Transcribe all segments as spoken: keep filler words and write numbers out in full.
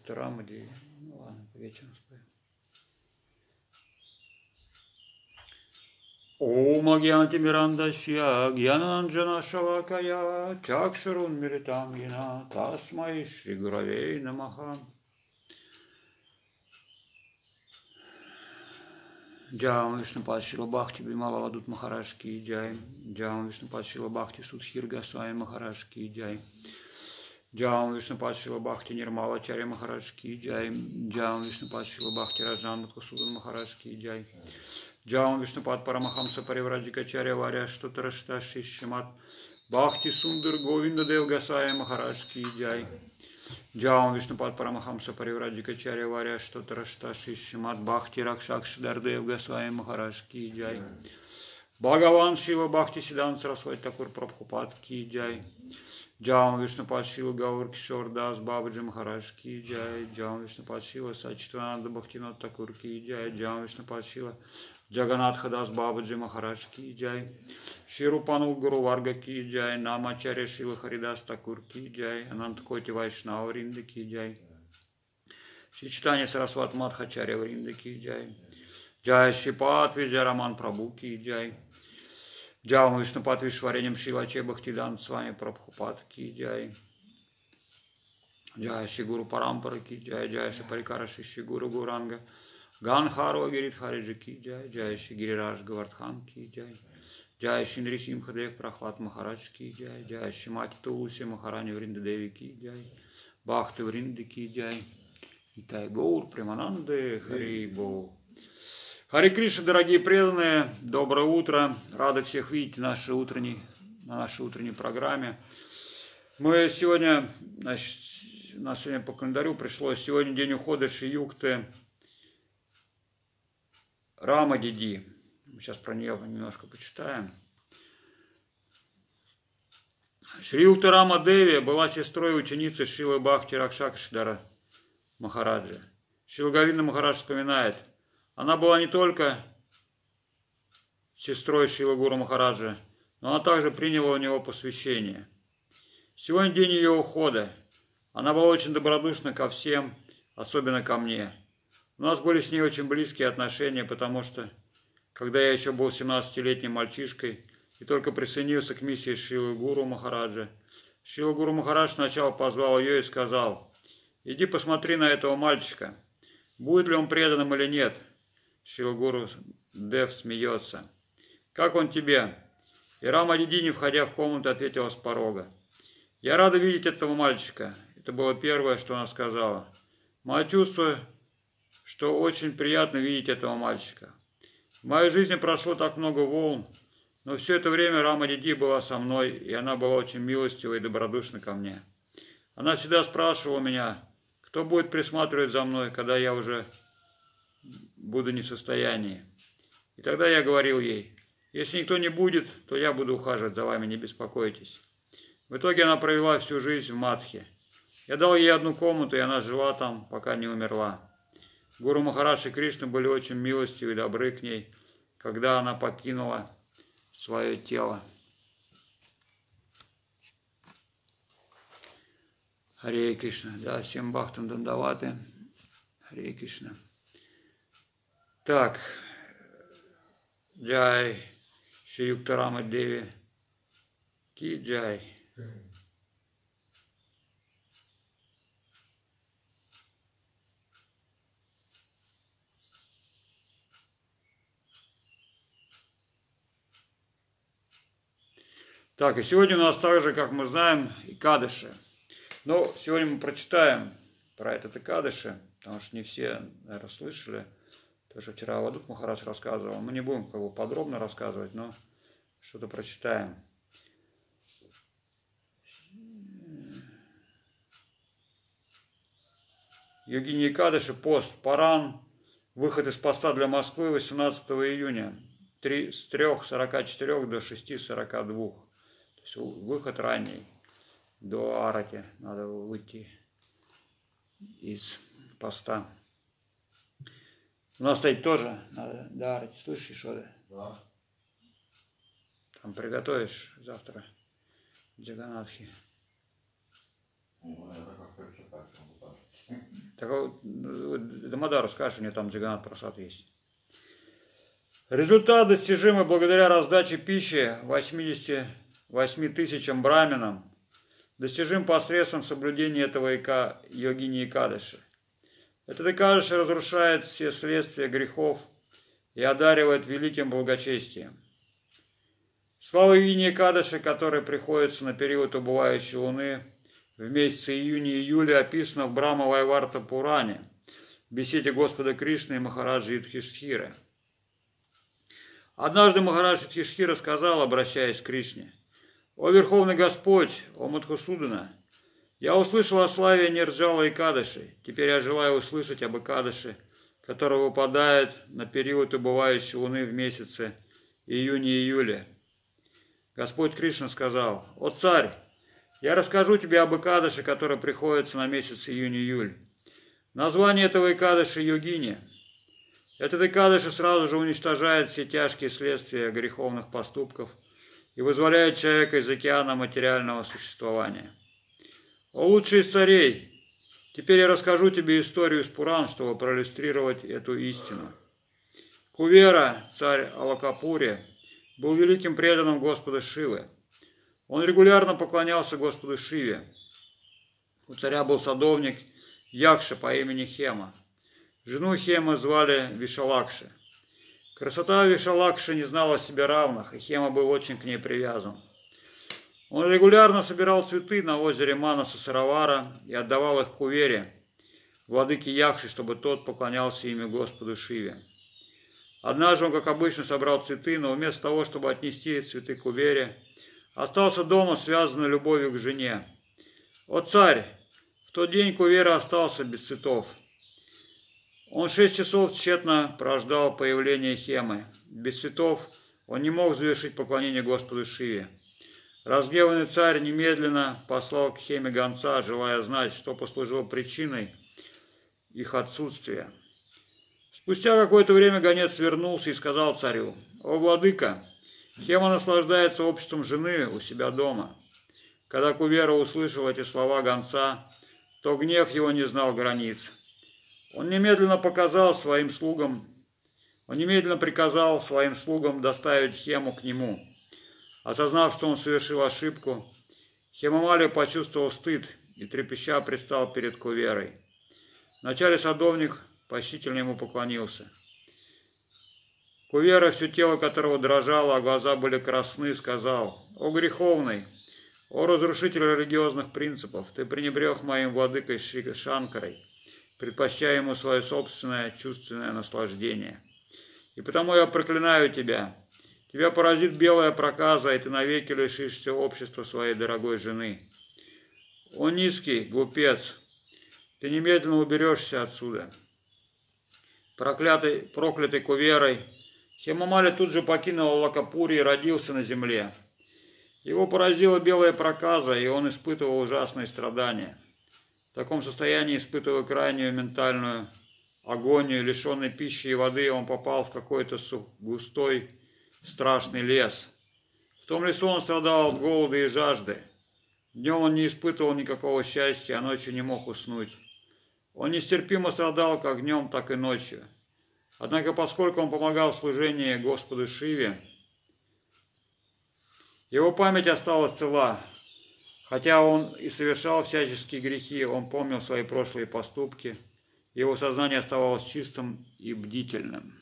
Рамади. Ну ладно, вечером споем. Om Agyanti Mirandasya Gyananjana Shalakaya Chakshurun Miritangina Tasmai Shri Gurave Namaha. Джаум Вишнупад Шила Бхакти Бимала Вадут Махараш Ки Джай. Джаум Вишнупад Шила Бхакти Судхир Госвами Махараш Ки Джай. Джаум Вишнупад Шила Бхакти Нирмала Чаря Махараш Ки Джай. Джаум Вишнупад Шила Бхакти Раджан Мадхусудан Махараш Ки Джай. Джаум Вишнупад Парамахамса Паривраджика Чаря Варя Штутарашта Шишимат Бхакти Сундар Говинда Дев Госвами Махараш Ки Джай. Джаум Вишнупад Парамахамса Паривраджика Чаря Варя Штутарашта Шишимат Бхакти Ракшакш Дардев Госвами Махараш Ки Джай. Бхагаван Шива Бхакти Сидан Сарасвати Такур Прабхупад Ки Джай. Джаум Вишнупад Шива Гаур Кишор Дас Бабаджи Махараш Ки Джай. Джаум Вишнупад Шива Сачитвананда Бхактинат Такур Ки Джай. Джаум Вишнупад Шива Джаганатха Дас Бабаджи Махараш Ки Джай. Ширупану Гуру Варга Ки Джай. Намачаря Шила Харидас Такур Ки Джай. Ананткоти Вайшнава Вринда Ки Джай. Шичтани Сарасват Мадхачаря Вринда Ки Джай. Джай Шипат Виджай Раман Прабhu Ки Джай. Джаум Вишнупад Вишвареням Шилаче Бхактидан с вами Прабхупад Ки Джай. Джай Ши Гуру Парампара Ки Джай. Джай Ши Парикара Ши Гуру Гуранга Ганхарва Гирит Хариджи Ки Джай. Джай Ши Гирирадж Гавардхан Ки Джай. Джай Ши Нрисимхадев Прахлад Махарадж Ки Джай. Джай Ши Мати Тулуси Махарани Вринда Деви Ки Джай. Бхакти Вринда Ки Джай. Итай Гаур Примананды Хари Бо. Хари Кришна, дорогие преданные, доброе утро. Рады всех видеть нашей утренней, на нашей утренней программе. Мы сегодня, значит, у нас сегодня по календарю пришло, сегодня день ухода Шри-Юкты Рамадиди. Сейчас про нее немножко почитаем. Шри-Юкта Рамадеви была сестрой и ученицей Шилы Бхакти Ракшакшидара Махараджи. Шрила Говинда Махарадж вспоминает: она была не только сестрой Шрилы Гуру Махараджа, но она также приняла у него посвящение. Сегодня день ее ухода. Она была очень добродушна ко всем, особенно ко мне. У нас были с ней очень близкие отношения, потому что, когда я еще был семнадцатилетним мальчишкой и только присоединился к миссии Шрилы Гуру Махараджа, Шрила Гуру Махарадж сначала позвал ее и сказал: иди посмотри на этого мальчика, будет ли он преданным или нет. Шрила Гуру Дев смеется. Как он тебе? И Рамадиди, не входя в комнату, ответила с порога: я рада видеть этого мальчика. Это было первое, что она сказала. Мое чувство, что очень приятно видеть этого мальчика. В моей жизни прошло так много волн, но все это время Рамадиди была со мной, и она была очень милостива и добродушна ко мне. Она всегда спрашивала меня, кто будет присматривать за мной, когда я уже буду не в состоянии. И тогда я говорил ей: если никто не будет, то я буду ухаживать за вами, не беспокойтесь. В итоге она провела всю жизнь в Мадхе. Я дал ей одну комнату, и она жила там, пока не умерла. Гуру Махарадж и Кришна были очень милостивы и добры к ней, когда она покинула свое тело. Харе Кришна. Да, всем бхактам дандаваты. Харе Кришна. Так. Джай Шри Юкта Рамадеви Ки Джай. Так, и сегодня у нас также, как мы знаем, Экадаши. Но сегодня мы прочитаем про этот Экадаши, потому что не все, наверное, слышали. Тоже вчера Авадут Махарадж рассказывал. Мы не будем как бы подробно рассказывать, но что-то прочитаем. Йогини Экадаши, пост, Паран, выход из поста для Москвы восемнадцатого июня с трёх сорока четырёх до шести сорока двух. То есть выход ранний, до Арати надо выйти из поста. У нас стоит тоже надо до Арати, слышишь, что? Да. Там приготовишь завтра Джаганатхи. Так, Дамодар, скажешь, у нее там Джаганат Прасад есть. Результат достижимый благодаря раздаче пищи восьмидесяти восьми тысячам браминам, достижим посредством соблюдения этого йогини Экадаши. Этот Экадаши разрушает все следствия грехов и одаривает великим благочестием. Слава йогини Экадаши, которая приходится на период убывающей луны в месяце июня и июля, описана в Брахма Вайварта Пуране, в беседе Господа Кришны и Махараджи Юдхиштхиры. Однажды Махарадж Юдхиштхира сказал, обращаясь к Кришне: «О Верховный Господь, о Мадхусудана, я услышал о славе Нирджала Экадаши, теперь я желаю услышать об Экадаши, который выпадает на период убывающей луны в месяце июня и июля». Господь Кришна сказал: «О царь, я расскажу тебе об Экадаши, который приходится на месяц июнь-июль. Название этого Экадаши — йогини. Этот Экадаши сразу же уничтожает все тяжкие следствия греховных поступков и вызволяет человека из океана материального существования. О лучший из царей, теперь я расскажу тебе историю из Пуран, чтобы проиллюстрировать эту истину. Кувера, царь Алакапури, был великим преданным Господа Шивы. Он регулярно поклонялся Господу Шиве. У царя был садовник Якша по имени Хема. Жену Хемы звали Вишалакши. Красота Вишалакши не знала себе равных, и Хема был очень к ней привязан. Он регулярно собирал цветы на озере Манаса Саравара и отдавал их Кувере, владыке Якши, чтобы тот поклонялся ими Господу Шиве. Однажды он, как обычно, собрал цветы, но вместо того, чтобы отнести цветы Кувере, остался дома, связанный любовью к жене. О царь! В тот день Кувера остался без цветов. Он шесть часов тщетно прождал появление Хемы. Без цветов он не мог завершить поклонение Господу Шиве. Разгневанный царь немедленно послал к Хеме гонца, желая знать, что послужило причиной их отсутствия. Спустя какое-то время гонец вернулся и сказал царю: «О владыка, Хема наслаждается обществом жены у себя дома». Когда Кувера услышал эти слова гонца, то гнев его не знал границ. Он немедленно показал своим слугам, он немедленно приказал своим слугам доставить Хему к нему. Осознав, что он совершил ошибку, Хемамали почувствовал стыд и трепеща предстал перед Куверой. Вначале садовник почтительно ему поклонился. Кувера, все тело которого дрожало, а глаза были красны, сказал: «О греховный, о разрушитель религиозных принципов, ты пренебрег моим владыкой Шри Шанкарой, предпочтя ему свое собственное чувственное наслаждение. И потому я проклинаю тебя. Тебя поразит белая проказа, и ты навеки лишишься общества своей дорогой жены. О низкий глупец, ты немедленно уберешься отсюда». Проклятый, проклятый Куверой, Хемамали тут же покинул Алакапури и родился на земле. Его поразила белая проказа, и он испытывал ужасные страдания. В таком состоянии, испытывая крайнюю ментальную агонию, лишенный пищи и воды, он попал в какой-то густой, страшный лес. В том лесу он страдал от голода и жажды. Днем он не испытывал никакого счастья, а ночью не мог уснуть. Он нестерпимо страдал как днем, так и ночью. Однако, поскольку он помогал в служении Господу Шиве, его память осталась цела. Хотя он и совершал всяческие грехи, он помнил свои прошлые поступки, его сознание оставалось чистым и бдительным.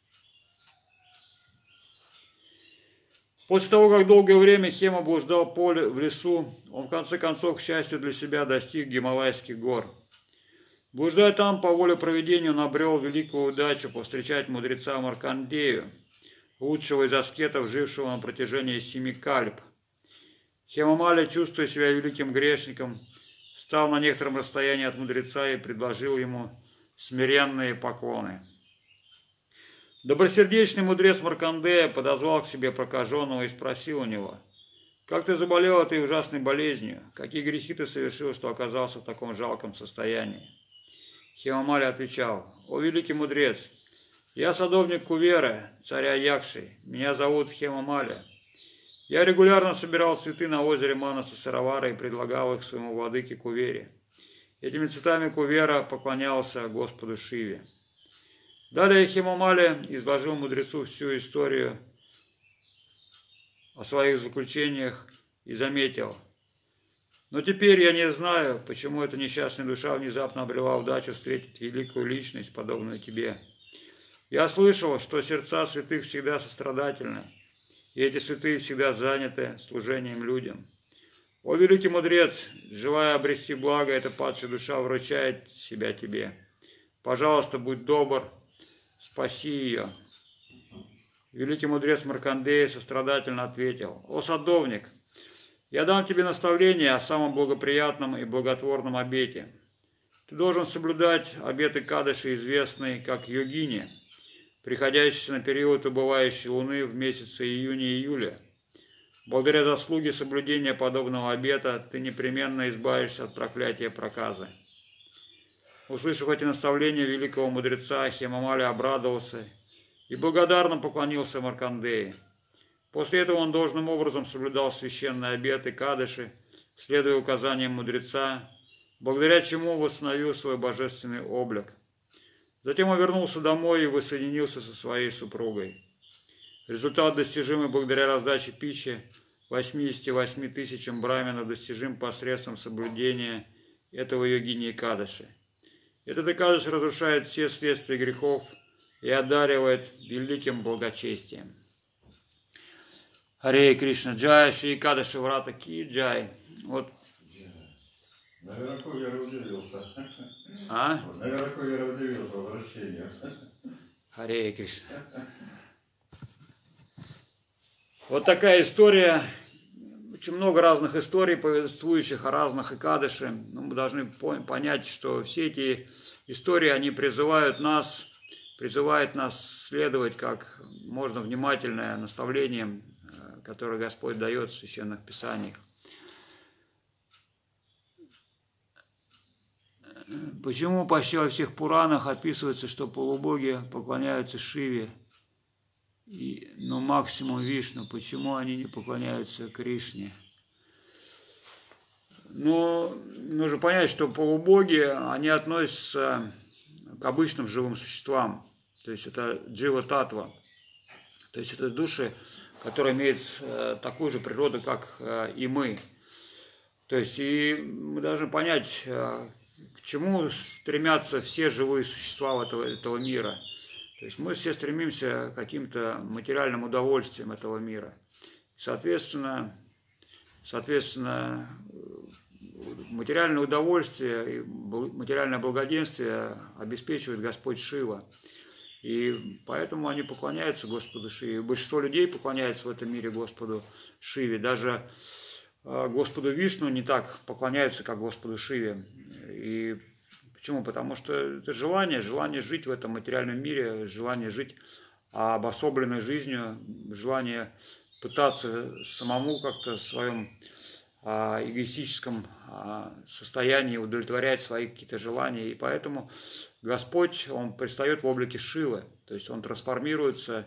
После того, как долгое время Хема блуждал поле в лесу, он в конце концов, к счастью для себя, достиг Гималайских гор. Блуждая там, по воле провидения, он обрел великую удачу повстречать мудреца Маркандею, лучшего из аскетов, жившего на протяжении семи кальп. Хемамали, чувствуя себя великим грешником, встал на некотором расстоянии от мудреца и предложил ему смиренные поклоны. Добросердечный мудрец Маркандея подозвал к себе прокаженного и спросил у него: «Как ты заболел этой ужасной болезнью? Какие грехи ты совершил, что оказался в таком жалком состоянии?» Хемамали отвечал: «О великий мудрец, я садовник Кувера, царя Якши, меня зовут Хемамали. Я регулярно собирал цветы на озере Манаса Саравара и предлагал их своему владыке Кувере. Этими цветами Кувера поклонялся Господу Шиве. Далее Хемамали изложил мудрецу всю историю о своих заключениях и заметил: но теперь я не знаю, почему эта несчастная душа внезапно обрела удачу встретить великую личность, подобную тебе. Я слышал, что сердца святых всегда сострадательны, и эти святые всегда заняты служением людям. О, великий мудрец, желая обрести благо, эта падшая душа вручает себя тебе. Пожалуйста, будь добр, спаси ее. Великий мудрец Маркандея сострадательно ответил: о, садовник, я дам тебе наставление о самом благоприятном и благотворном обете. Ты должен соблюдать обеты Кадыши, известные как йогини, приходящиеся на период убывающей луны в месяце июня-июля. Благодаря заслуге соблюдения подобного обета ты непременно избавишься от проклятия проказы. Услышав эти наставления великого мудреца, Хемамали обрадовался и благодарно поклонился Маркандее. После этого он должным образом соблюдал священные обеты Кадыши, следуя указаниям мудреца, благодаря чему восстановил свой божественный облик. Затем он вернулся домой и воссоединился со своей супругой. Результат, достижимый благодаря раздаче пищи восьмидесяти восьми тысячам браминов, достижим посредством соблюдения этого йогини Кадыши. Этот Экадыш разрушает все следствия грехов и одаривает великим благочестием. Харе Кришна Джай, Шри Экадыши Врата Ки Джай. Вот. Наверное, Кувер удивился. А? Наверное, Кувер удивился возвращению. Харе Кришна. Вот такая история. Очень много разных историй, повествующих о разных Экадыши. Но мы должны понять, что все эти истории, они призывают нас, призывают нас следовать как можно внимательно наставлениям, которые Господь дает в Священных Писаниях. Почему почти во всех Пуранах описывается, что полубоги поклоняются Шиве, и, ну, максимум Вишну? Почему они не поклоняются Кришне? Ну, нужно понять, что полубоги, они относятся к обычным живым существам. То есть это джива-татва. То есть это души, которые имеют такую же природу, как и мы. То есть и мы должны понять, к чему стремятся все живые существа этого, этого мира. То есть мы все стремимся к каким-то материальным удовольствиям этого мира. Соответственно, соответственно, материальное удовольствие и материальное благоденствие обеспечивает Господь Шива. И поэтому они поклоняются Господу Шиве. Большинство людей поклоняются в этом мире Господу Шиве. Даже Господу Вишну не так поклоняются, как Господу Шиве. И почему? Потому что это желание, желание жить в этом материальном мире, желание жить обособленной жизнью, желание пытаться самому как-то в своем эгоистическом состоянии удовлетворять свои какие-то желания. И поэтому Господь, Он предстает в облике Шивы, то есть Он трансформируется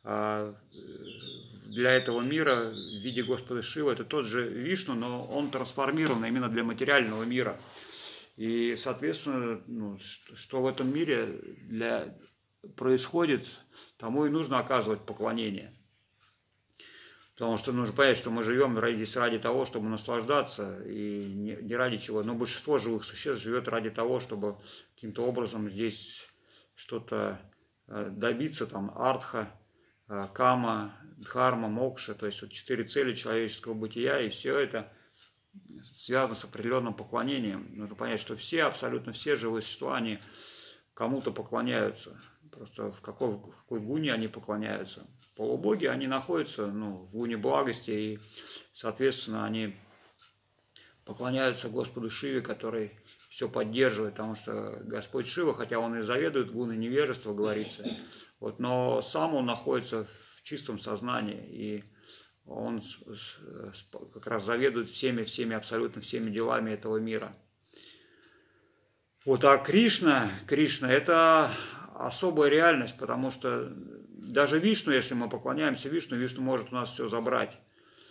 для этого мира в виде Господа Шивы. Это тот же Вишну, но Он трансформирован именно для материального мира. И, соответственно, ну, что, что в этом мире для, происходит, тому и нужно оказывать поклонение. Потому что нужно понять, что мы живем здесь ради того, чтобы наслаждаться, и не, не ради чего. Но большинство живых существ живет ради того, чтобы каким-то образом здесь что-то добиться, там, артха, кама, дхарма, мокша, то есть вот четыре цели человеческого бытия, и все это связано с определенным поклонением. Нужно понять, что все, абсолютно все живые существа, они кому-то поклоняются. Просто в какой, в какой гуне они поклоняются. Полубоги, они находятся, ну, в гуне благости, и, соответственно, они поклоняются Господу Шиве, который все поддерживает, потому что Господь Шива, хотя Он и заведует гуной невежества, говорится, вот, но сам Он находится в чистом сознании, и Он как раз заведует всеми, всеми, абсолютно всеми делами этого мира. Вот, а Кришна, Кришна – это особая реальность, потому что даже Вишну, если мы поклоняемся Вишну, Вишну может у нас все забрать.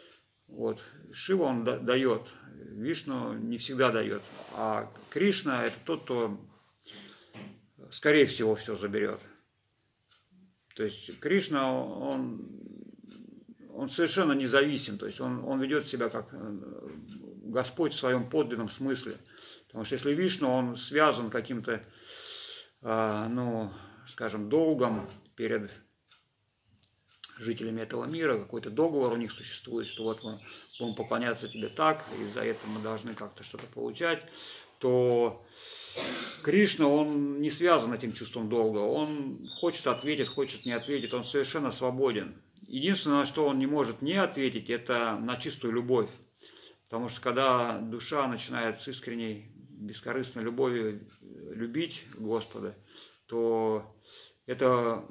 Вот. Шива он дает, Вишну не всегда дает, а Кришна это тот, кто, скорее всего, все заберет. То есть Кришна, он, он совершенно независим, то есть он, он ведет себя как Господь в своем подлинном смысле. Потому что если Вишну, он связан каким-то, ну, скажем, долгом перед жителями этого мира, какой-то договор у них существует, что вот мы будем поклоняться тебе так, и за это мы должны как-то что-то получать, то Кришна, он не связан этим чувством долга, он хочет ответить, хочет не ответить, он совершенно свободен. Единственное, на что он не может не ответить, это на чистую любовь. Потому что когда душа начинает с искренней, бескорыстной любовью любить Господа, то это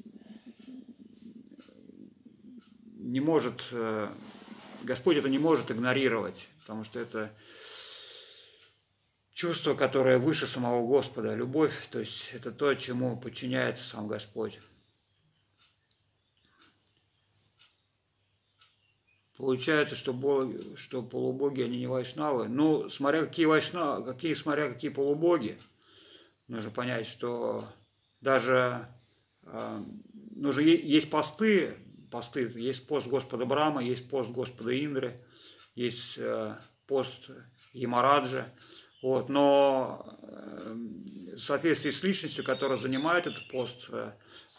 не может, Господь это не может игнорировать, потому что это чувство, которое выше самого Господа, любовь, то есть это то, чему подчиняется сам Господь. Получается, что, боги, что полубоги, они не вайшнавы. Ну, смотря какие вайшнавы, какие, смотря какие полубоги, нужно понять, что даже э, ну, же есть посты, посты, есть пост Господа Брахмы, есть пост Господа Индры, есть э, пост Ямараджа. Вот, но э, в соответствии с личностью, которая занимает этот пост, э,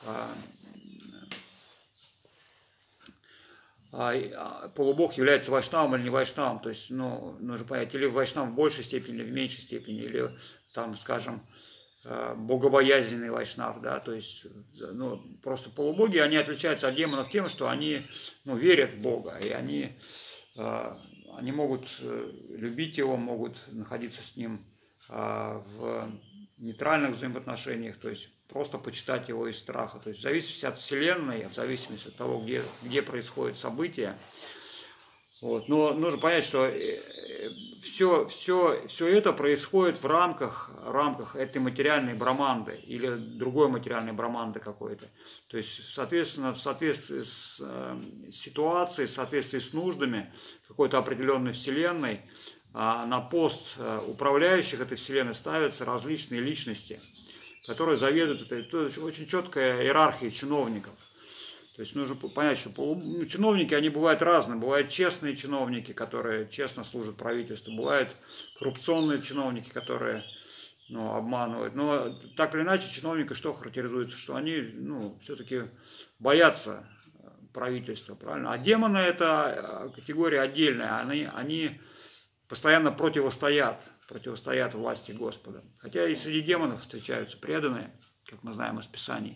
э, полубог является вайшнавом или не вайшнавом. То есть, ну, нужно понять, или вайшнав в большей степени, или в меньшей степени, или там, скажем, богобоязненный вайшнав, да, то есть, ну, просто полубоги, они отличаются от демонов тем, что они, ну, верят в Бога, и они, они могут любить его, могут находиться с ним в нейтральных взаимоотношениях, то есть просто почитать его из страха, то есть в зависимости от Вселенной, в зависимости от того, где, где происходит событие. Вот. Но нужно понять, что все, все, все это происходит в рамках, рамках этой материальной браманды или другой материальной браманды какой-то. То есть, соответственно, в соответствии с э, ситуацией, в соответствии с нуждами какой-то определенной вселенной, э, на пост э, управляющих этой вселенной ставятся различные личности, которые заведуют этой. Это очень четкая иерархия чиновников. То есть нужно понять, что ну, чиновники, они бывают разные. Бывают честные чиновники, которые честно служат правительству. Бывают коррупционные чиновники, которые, ну, обманывают. Но так или иначе чиновники что характеризуется? Что они, ну, все-таки боятся правительства, правильно? А демоны это категория отдельная. Они, они постоянно противостоят, противостоят власти Господа. Хотя и среди демонов встречаются преданные, как мы знаем из Писаний.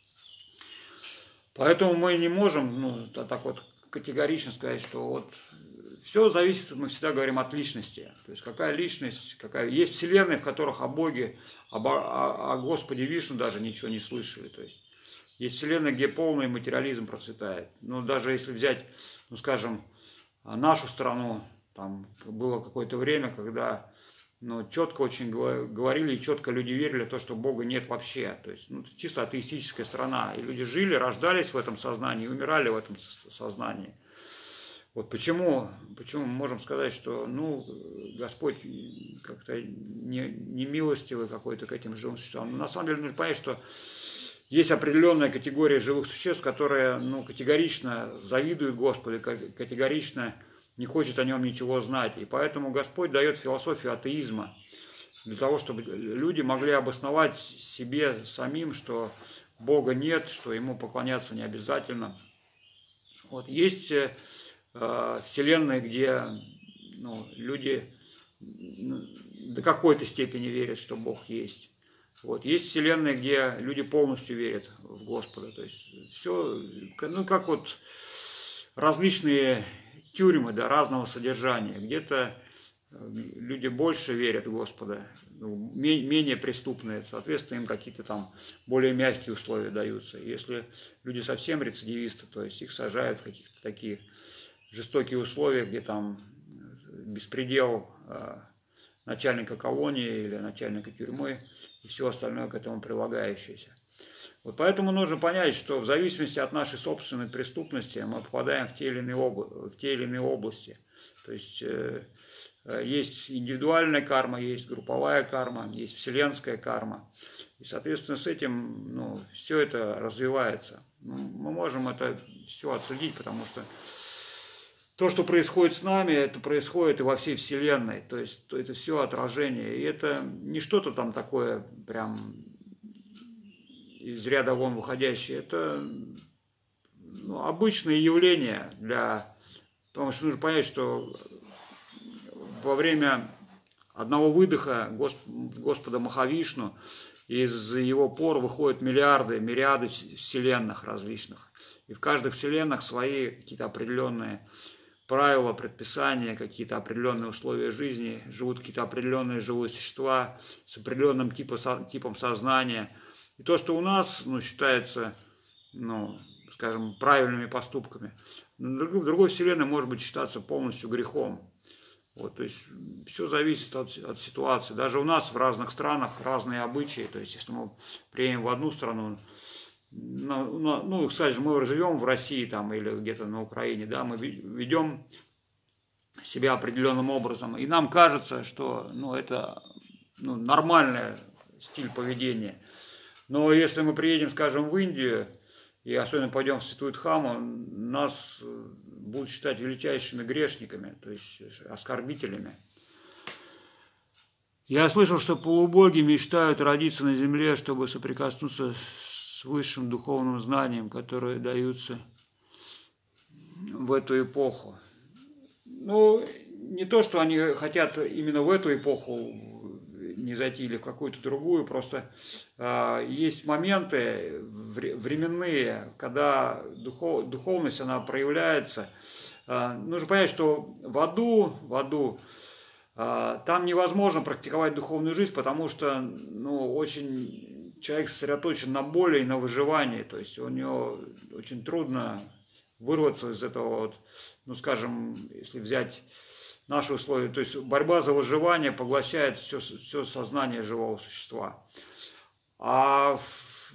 Поэтому мы не можем, ну, так вот категорично сказать, что вот все зависит, мы всегда говорим, от личности. То есть какая личность, какая... Есть вселенные, в которых о Боге, об, о, о Господе Вишну даже ничего не слышали. То есть есть вселенные, где полный материализм процветает. Ну, даже если взять, ну, скажем, нашу страну, там было какое-то время, когда... Но четко очень говорили и четко люди верили в то, что Бога нет вообще. То есть, ну, чисто атеистическая страна. И люди жили, рождались в этом сознании и умирали в этом сознании. Вот почему, почему мы можем сказать, что, ну, Господь как-то не, не милостивый какой-то к этим живым существам. Но на самом деле нужно понять, что есть определенная категория живых существ, которые, ну, категорично завидуют Господу, категорично не хочет о нем ничего знать. И поэтому Господь дает философию атеизма, для того, чтобы люди могли обосновать себе самим, что Бога нет, что ему поклоняться не обязательно. Вот. Есть э, вселенные, где, ну, люди до какой-то степени верят, что Бог есть. Вот. Есть вселенные, где люди полностью верят в Господа. То есть все, ну, как вот различные тюрьмы, да, разного содержания. Где-то люди больше верят в Господа, менее преступные, соответственно, им какие-то там более мягкие условия даются. Если люди совсем рецидивисты, то есть их сажают в каких-то такие жестокие условия, где там беспредел начальника колонии или начальника тюрьмы и все остальное к этому прилагающееся. Вот поэтому нужно понять, что в зависимости от нашей собственной преступности мы попадаем в те или иные, обла- в те или иные области. То есть э, есть индивидуальная карма, есть групповая карма, есть вселенская карма. И, соответственно, с этим ну, все это развивается. Мы можем это все отсудить, потому что то, что происходит с нами, это происходит и во всей Вселенной. То есть это все отражение. И это не что-то там такое прям из ряда вон выходящее. Это ну, обычное явление для... Потому что нужно понять, что во время одного выдоха Господа Махавишну из его пор выходят миллиарды, мириады вселенных различных. И в каждой вселенных свои какие-то определенные правила, предписания, какие-то определенные условия жизни, живут какие-то определенные живые существа с определенным типом, типом сознания. И то, что у нас ну, считается, ну, скажем, правильными поступками, в другой вселенной может быть считаться полностью грехом. Вот, то есть все зависит от, от ситуации. Даже у нас в разных странах разные обычаи. То есть если мы приедем в одну страну, ну, ну кстати, мы живем в России там, или где-то на Украине, да, мы ведем себя определенным образом. И нам кажется, что ну, это ну, нормальный стиль поведения. Но если мы приедем, скажем, в Индию, и особенно пойдем в Святую Дхаму, нас будут считать величайшими грешниками, то есть оскорбителями. Я слышал, что полубоги мечтают родиться на земле, чтобы соприкоснуться с высшим духовным знанием, которые даются в эту эпоху. Ну, не то, что они хотят именно в эту эпоху не зайти или в какую-то другую, просто э, есть моменты временные, когда духов, духовность, она проявляется. Э, нужно понять, что в аду, в аду э, там невозможно практиковать духовную жизнь, потому что ну, очень человек сосредоточен на боли и на выживании, то есть у него очень трудно вырваться из этого, вот, ну скажем, если взять наши условия, то есть борьба за выживание поглощает все, все сознание живого существа. А в,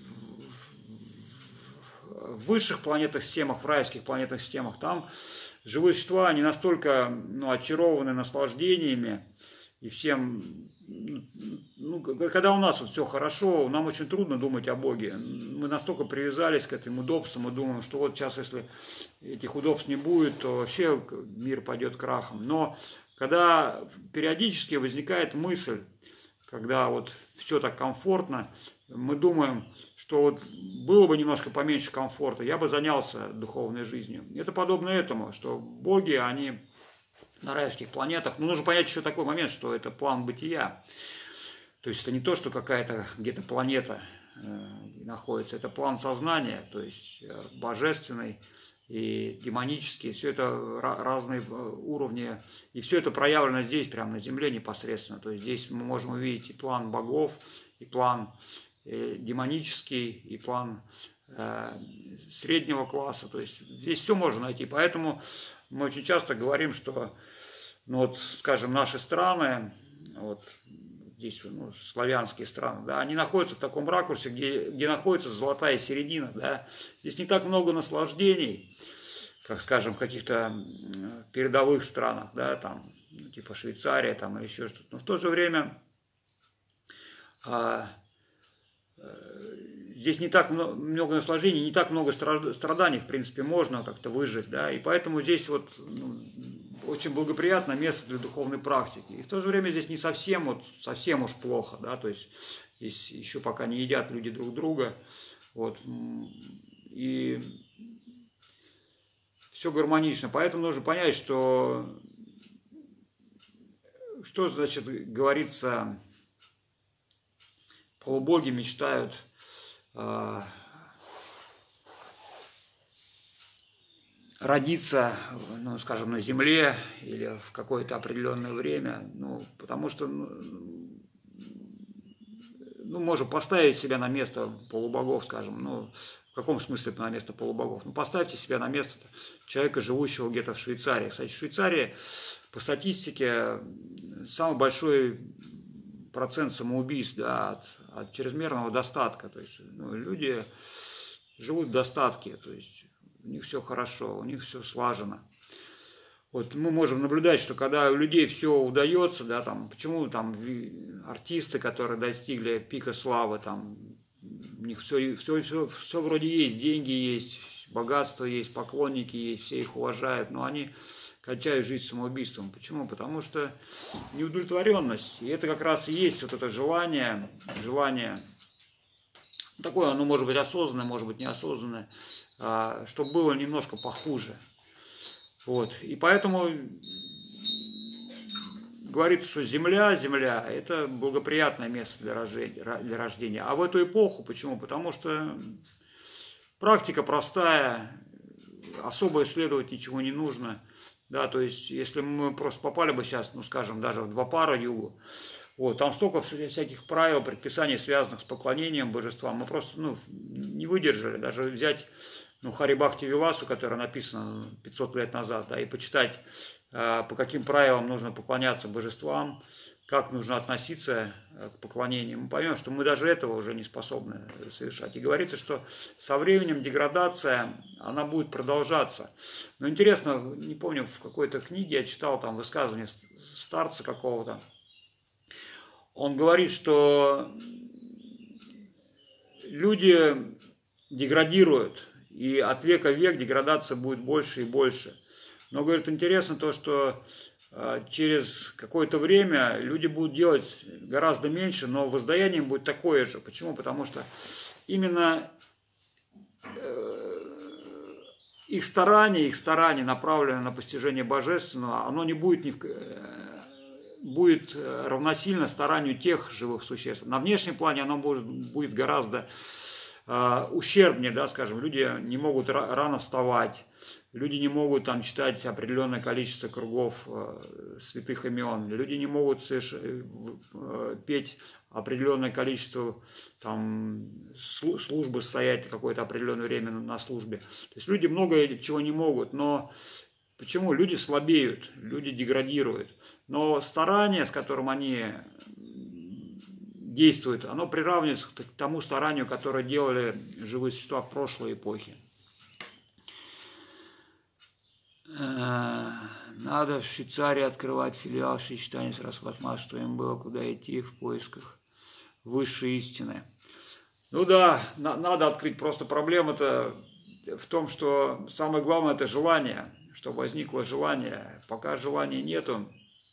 в высших планетных системах, в райских планетных системах, там живые существа, они настолько ну, очарованы наслаждениями и всем... Ну, когда у нас вот все хорошо, нам очень трудно думать о Боге. Мы настолько привязались к этим удобствам, мы думаем, что вот сейчас, если этих удобств не будет, то вообще мир пойдет крахом. Но когда периодически возникает мысль, когда вот все так комфортно, мы думаем, что вот было бы немножко поменьше комфорта, я бы занялся духовной жизнью. Это подобно этому, что боги, они... на райских планетах. Но нужно понять еще такой момент, что это план бытия. То есть это не то, что какая-то где-то планета э, находится, это план сознания, то есть э, божественный и демонический. Все это разные уровни, и все это проявлено здесь, прямо на Земле непосредственно. То есть здесь мы можем увидеть и план богов, и план э, демонический, и план э, среднего класса. То есть здесь все можно найти. Поэтому мы очень часто говорим, что ну вот, скажем, наши страны, вот здесь ну, славянские страны, да, они находятся в таком ракурсе, где, где находится золотая середина, да. Здесь не так много наслаждений, как, скажем, в каких-то передовых странах, да, там, типа Швейцария, там, или еще что-то. Но в то же время а, здесь не так много наслаждений, не так много страданий, в принципе, можно как-то выжить, да, и поэтому здесь вот ну, очень благоприятное место для духовной практики. И в то же время здесь не совсем, вот, совсем уж плохо, да, то есть здесь еще пока не едят люди друг друга, вот, и все гармонично. Поэтому нужно понять, что, что значит говорится, полубоги мечтают родиться, ну, скажем, на земле или в какое-то определенное время, ну, потому что, ну, можем поставить себя на место полубогов, скажем, ну, в каком смысле на место полубогов? Ну, поставьте себя на место человека, живущего где-то в Швейцарии. Кстати, в Швейцарии, по статистике, самый большой процент самоубийств, да, от, от чрезмерного достатка. То есть ну, люди живут в достатке, то есть у них все хорошо, у них все слажено. Вот мы можем наблюдать, что когда у людей все удается, да, там, почему там артисты, которые достигли пика славы, там, у них все, все, все, все вроде есть, деньги есть, богатство есть, поклонники есть, все их уважают, но они кончают жизнь самоубийством. Почему? Потому что неудовлетворенность. И это как раз и есть вот это желание, желание, такое оно может быть осознанное, может быть неосознанное, чтобы было немножко похуже. Вот. И поэтому говорится, что земля, земля – это благоприятное место для рождения, для рождения. А в эту эпоху почему? Потому что практика простая, особо исследовать ничего не нужно. Да, то есть, если мы просто попали бы сейчас, ну, скажем, даже в Двапара-югу, вот, там столько всяких правил, предписаний, связанных с поклонением божествам, мы просто ну, не выдержали. Даже взять ну, Харибхакти-виласу, которая написана пятьсот лет назад, да, и почитать, э, по каким правилам нужно поклоняться божествам, как нужно относиться к поклонению, мы поймем, что мы даже этого уже не способны совершать. И говорится, что со временем деградация, она будет продолжаться. Но интересно, не помню, в какой-то книге я читал там высказывание старца какого-то. Он говорит, что люди деградируют, и от века в век деградация будет больше и больше. Но, говорит, интересно то, что через какое-то время люди будут делать гораздо меньше, но воздаяние будет такое же. Почему? Потому что именно их старание, их старание, направленное на постижение божественного, оно не будет, ни в... будет равносильно старанию тех живых существ. На внешнем плане оно будет, будет гораздо э, ущербнее, да, скажем, люди не могут рано вставать. Люди не могут там читать определенное количество кругов э, святых имен. Люди не могут соверш... э, петь определенное количество там, службы, стоять какое-то определенное время на службе. То есть люди много чего не могут. Но почему? Люди слабеют, люди деградируют. Но старание, с которым они действуют, оно приравнивается к тому старанию, которое делали живые существа в прошлой эпохе. Надо в Швейцарии открывать филиал Шри Чайтанья Сарасвати Мат, что им было куда идти в поисках высшей истины. Ну да, на, надо открыть, просто проблема-то в том, что самое главное это желание, чтобы возникло желание. Пока желания нету,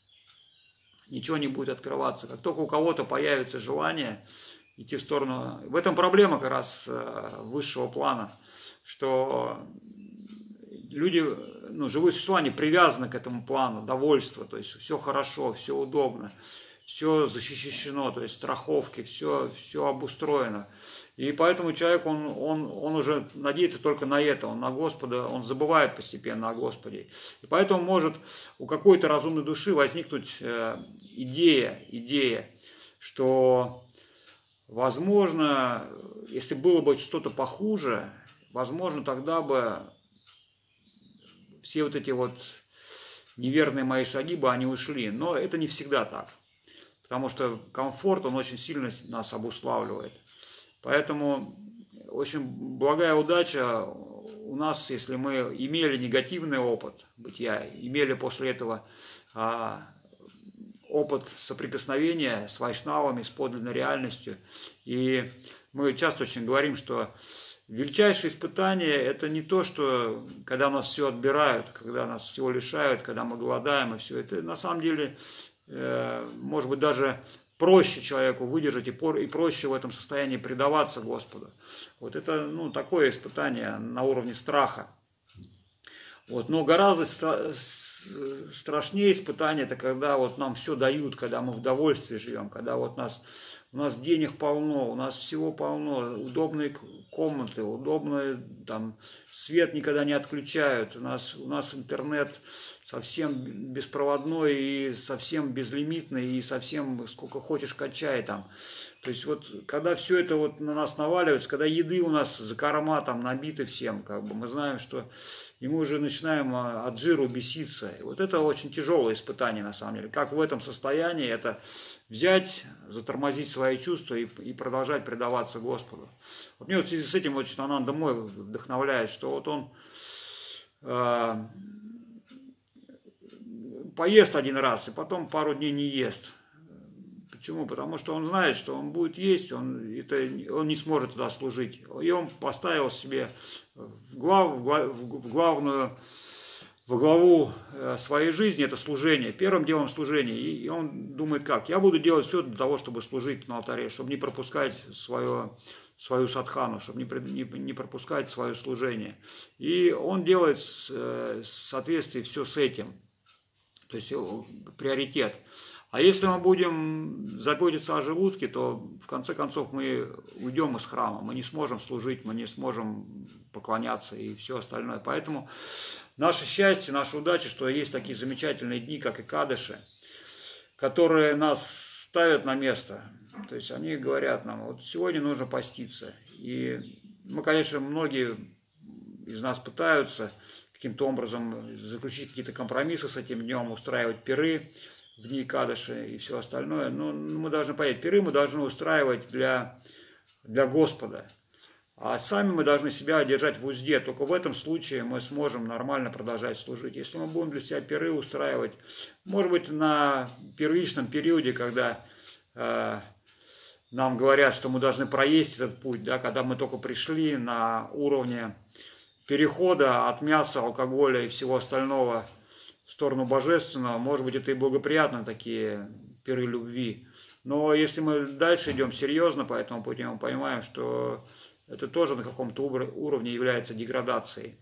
ничего не будет открываться. Как только у кого-то появится желание идти в сторону... В этом проблема как раз высшего плана, что люди, ну, живые существа, они привязаны к этому плану довольства, то есть все хорошо, все удобно, все защищено, то есть страховки, все, все обустроено. И поэтому человек, он, он, он уже надеется только на это, он на Господа, он забывает постепенно о Господе. И поэтому может у какой-то разумной души возникнуть э, идея, идея, что, возможно, если было бы что-то похуже, возможно, тогда бы все вот эти вот неверные мои шаги бы, они ушли. Но это не всегда так. Потому что комфорт, он очень сильно нас обуславливает. Поэтому очень благая удача у нас, если мы имели негативный опыт бытия, имели после этого а, опыт соприкосновения с вайшнавами, с подлинной реальностью. И мы часто очень говорим, что величайшее испытание – это не то, что когда нас все отбирают, когда нас всего лишают, когда мы голодаем и все. Это на самом деле, э, может быть, даже проще человеку выдержать и, и проще в этом состоянии предаваться Господу. Вот это ну, такое испытание на уровне страха. Вот. Но гораздо стра страшнее испытание – это когда вот нам все дают, когда мы в довольстве живем, когда вот нас... У нас денег полно, у нас всего полно, удобные комнаты, удобный там, свет никогда не отключают, у нас, у нас интернет совсем беспроводной и совсем безлимитный, и совсем сколько хочешь качай там. То есть вот когда все это вот на нас наваливается, когда еды у нас за корма там набиты всем, как бы мы знаем, что и мы уже начинаем от жиру беситься. И вот это очень тяжелое испытание на самом деле. Как в этом состоянии это взять, затормозить свои чувства и, и продолжать предаваться Господу. Вот мне вот в связи с этим очень Ананда Мой вдохновляет, что вот он э, поест один раз и потом пару дней не ест. Почему? Потому что он знает, что он будет есть, он, это, он не сможет туда служить. И он поставил себе в, глав, в, глав, в главную, в главу своей жизни это служение, первым делом служение. И он думает как? Я буду делать все для того, чтобы служить на алтаре, чтобы не пропускать свое, свою садхану, чтобы не, не, не пропускать свое служение. И он делает в соответствии все с этим. То есть приоритет. А если мы будем заботиться о желудке, то в конце концов мы уйдем из храма, мы не сможем служить, мы не сможем поклоняться и все остальное. Поэтому наше счастье, наша удача, что есть такие замечательные дни, как Экадаши, которые нас ставят на место. То есть они говорят нам, вот сегодня нужно поститься. И мы, конечно, многие из нас пытаются каким-то образом заключить какие-то компромиссы с этим днем, устраивать пиры в дни Экадаши и все остальное. Но мы должны понять, пиры мы должны устраивать для, для Господа. А сами мы должны себя держать в узде. Только в этом случае мы сможем нормально продолжать служить. Если мы будем для себя пиры устраивать, может быть, на первичном периоде, когда э, нам говорят, что мы должны проесть этот путь, да, когда мы только пришли на уровне перехода от мяса, алкоголя и всего остального в сторону божественного, может быть, это и благоприятно, такие пиры любви. Но если мы дальше идем серьезно по этому пути, мы понимаем, что это тоже на каком-то уровне является деградацией.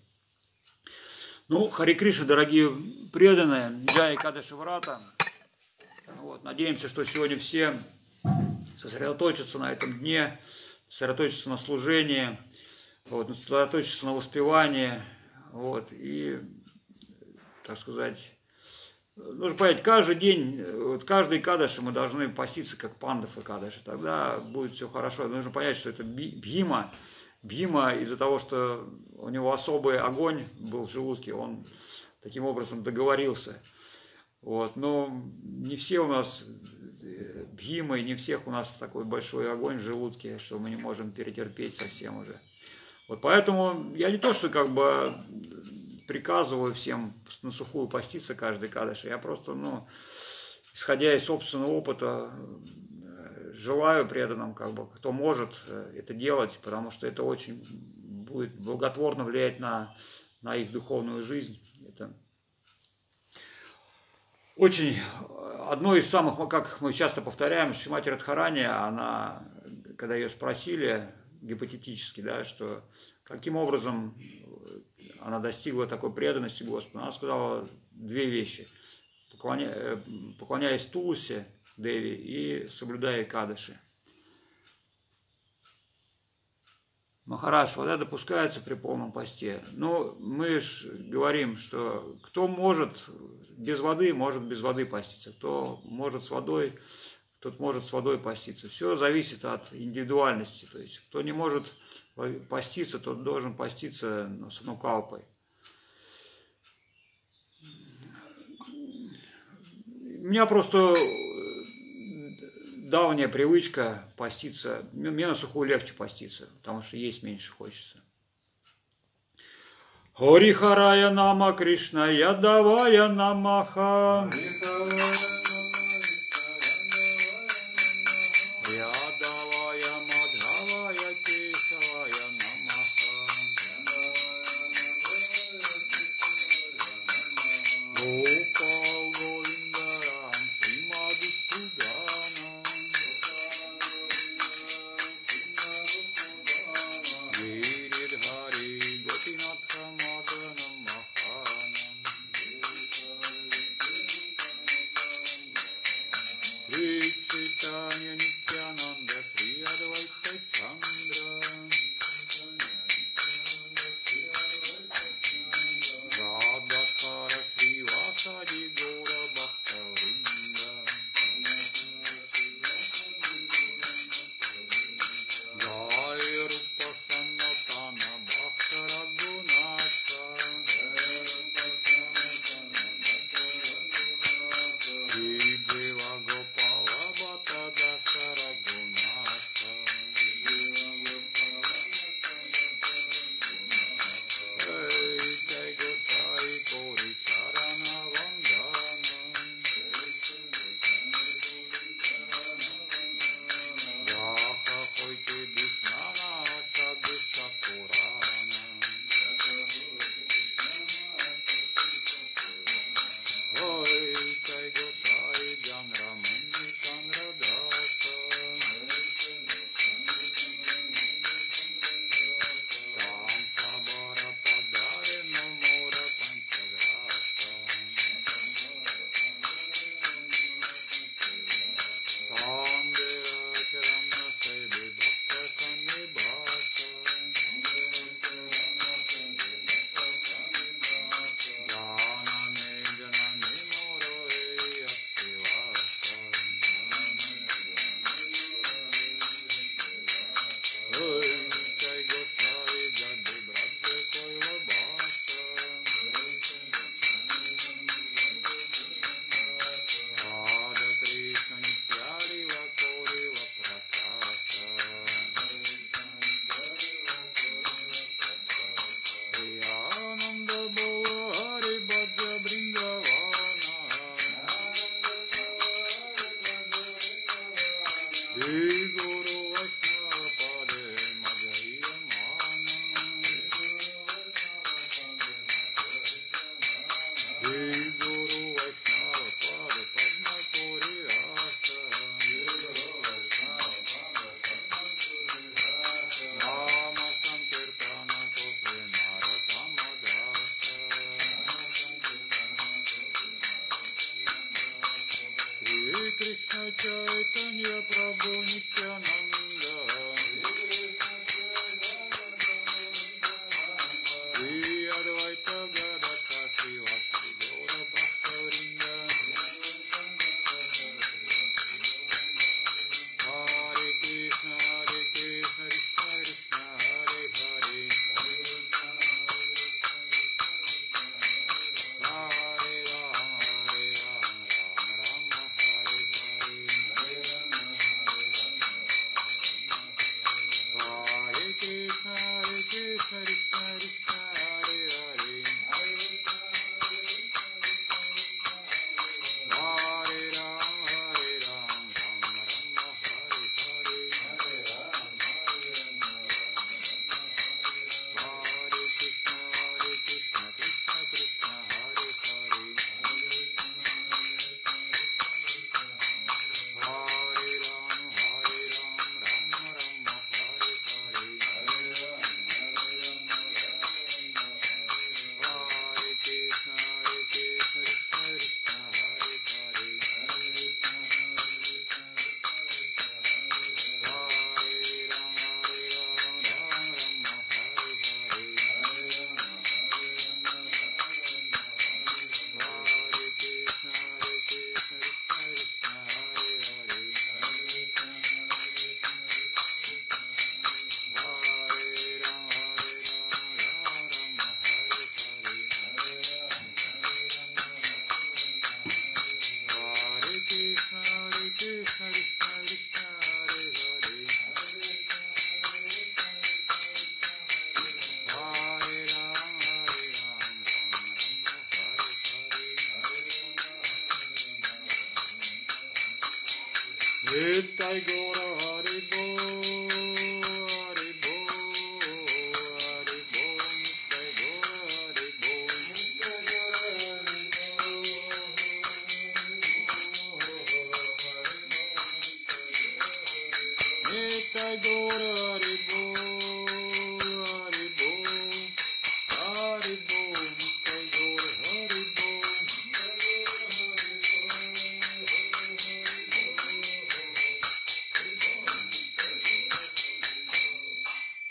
Ну, Харе Кришна, дорогие преданные, Джай Экадаши Врата. Вот, надеемся, что сегодня все сосредоточатся на этом дне, сосредоточатся на служении, вот, сосредоточатся на воспевании, вот, и, так сказать, нужно понять, каждый день, вот каждый Экадаши мы должны поститься как пандав Экадаши, тогда будет все хорошо. Нужно понять, что это Бхима, Бхима из-за того, что у него особый огонь был в желудке, он таким образом договорился. Вот, но не все у нас Бхимы, не всех у нас такой большой огонь в желудке, что мы не можем перетерпеть совсем уже. Вот поэтому я не то, что как бы приказываю всем на сухую поститься каждый Экадаши. Я просто, ну, исходя из собственного опыта, желаю преданным, как бы, кто может это делать, потому что это очень будет благотворно влиять на, на их духовную жизнь. Это очень одно из самых, как мы часто повторяем, Шримати Радхарани, она, когда ее спросили гипотетически, да, что каким образом она достигла такой преданности Господу, она сказала две вещи: поклоня... поклоняясь Тулси Деви и соблюдая Экадаши. Махарадж, вода допускается при полном посте. Но мы же говорим, что кто может без воды, может без воды поститься. Кто может с водой, тот может с водой поститься. Все зависит от индивидуальности. То есть, кто не может поститься, тот должен поститься с анукалпой. У меня просто давняя привычка поститься. Мне на сухую легче поститься, потому что есть меньше хочется. Хорихарая нама Кришна Ядавая намаха.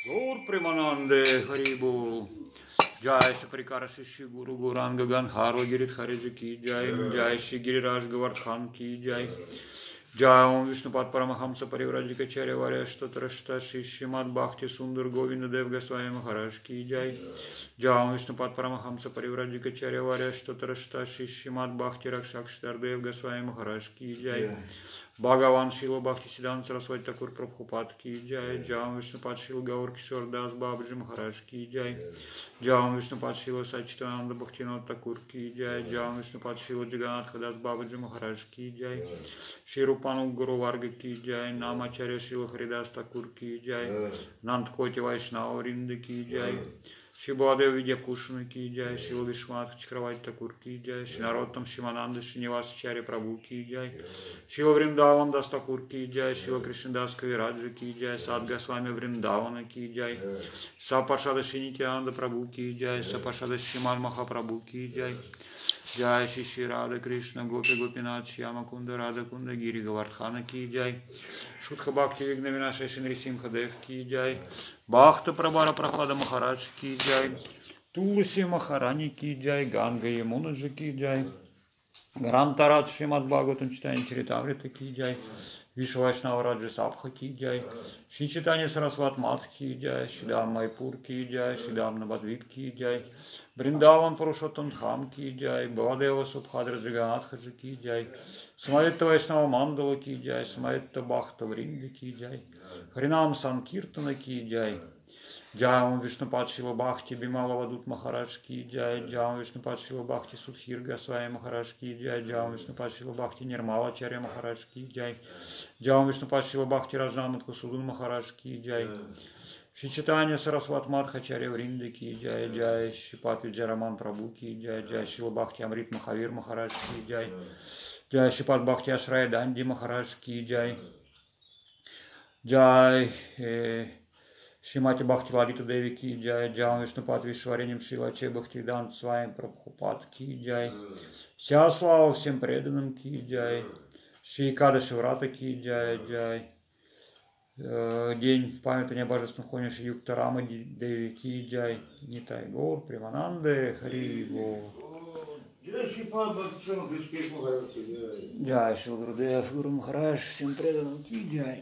Гаур Примананде Харибол. Джай Саприкара Шиши Гуру Гуранга Ганхарва Гирит Хариджи Ки Джай. Джай Ши Гирираж Гавардхан Ки Джай. Джай Ом Вишнупад Парамахамса Паривраджика Чаря Варя Штатарашта Шишимат Бхакти Сундар Говинда Дев Госвами Махараш Ки Джай. Джай Ом Вишнупад Парамахамса Паривраджика Чаря Варя Штатарашта Шишимат Бхакти Ракшак Штардев Госвами Махараш Ки Джай. Бхагаван Шила Бхакти Сидан Сарасвати Такур Прабхупад Ки Джай. Джай Вишнупад Шила Гаур Кишор Дас Бабджи Махараш Ки Джай. Джай Вишнупад Шила Сачитананда Бхактинот Такур Ки Джай. Джай Вишнупад Шила Джаганат Хадас Бабджи Махараш Ки Джай. Ширупану Гуру Варга Ки Джай. Намачаря Шила Харидас Такур Ки Джай. Нандкоти Вайшнава Ринда Ки Джай. Шибадев Видя Пушина Ки Джай. Шила Вишмат Чакравати Такур Ки Джай. Шинароттам Шимананда Шинивас Чари Прабhu Ки Джай. Шила Вриндаван Дас Такур Ки Джай. Шила Кришнадас Кавираджа Ки Джай. Сад Госвами Вриндавана Ки Джай. Сапашада Шинитянанда Прабhu Ки Джай. Сапашада Шиман Махапрабhu Ки Джай. Джай Шиши Рада Кришна Гопи Гопинат Шьяма Кунда Рада Кунда Гири Гавардхана Ки Джай. Шутха Бхакти Вигнавина Шешин Рисимха Дев Ки Джай. Бхакта Прабара Прахлада Махарадж Ки Джай. Тулси Махарани Ки Джай. Ганга Ямунаджи Ки Джай. Грантарадж Шримад Бхагаватам Читание Чаритамрита Ки Джай. Вишва Вайшнава Раджа Сабха Ки Джай. Шри Читание Сарасват Мат Ки Джай. Шидам Майпур Ки Джай. Шидам Навадвип Ки Джай. Бриндаван Пурушоттам Дхам Ки Джай. Бхавадева Субхадра Джаганатхаджи Ки Джай. Самавитта Вайшнава Мандала Ки Джай. Самавитта Бхакта Вринда Ки Джай. Харинам Санкиртана Ки Джай. Джаям Вишнупад Шила Бхакти Бимала Вадут Махарадж Ки Джай. Джаям Вишнупад Шила Бхакти Судхир Госвами Махарадж Ки Джай. Джаям Вишнупад Шила Бхакти Нирмала Чаря Махарадж Ки Джай. Джаям Вишнупад Шила Бхакти Раджамат Кусудун Махарадж Ки Джай. Шри Читание Сарасват Мадхачарья Вринда Ки Джай. Джай Шипат Виджараман Прабhu Ки Джай. Джай Шила Бхакти Амрит Махавир Махарадж Ки Джай. Джай Шипат Бхакти Ашрай Данди Махарадж Ки Джай. Джай Шримати Бхакти Ладита Деви Ки Джай. Джай Вишнупад Вишваренем Шилаче Бхактивидант с вами Прабхупад Ки Джай. Вся слава всем преданным Ки Джай. Шри Када Шиврата Ки Джай. Джай. День памятования божественных хониш Юктарама Деви Ки Джай. Нитай Гаур Примананде Харибол. Джай Шри Гурудев Гуру Махарадж. Всем преданным Ки Джай.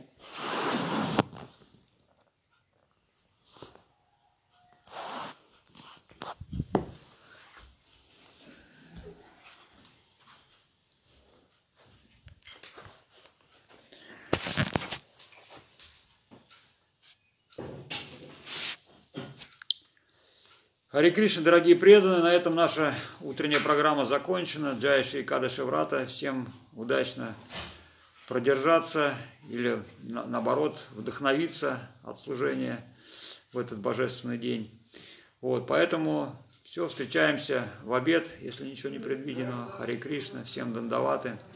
Харе Кришна, дорогие преданные, на этом наша утренняя программа закончена. Джай Шри Када Шиврата. Всем удачно продержаться или, наоборот, вдохновиться от служения в этот божественный день. Вот, поэтому все, встречаемся в обед, если ничего не предвидено. Харе Кришна, всем дандаваты.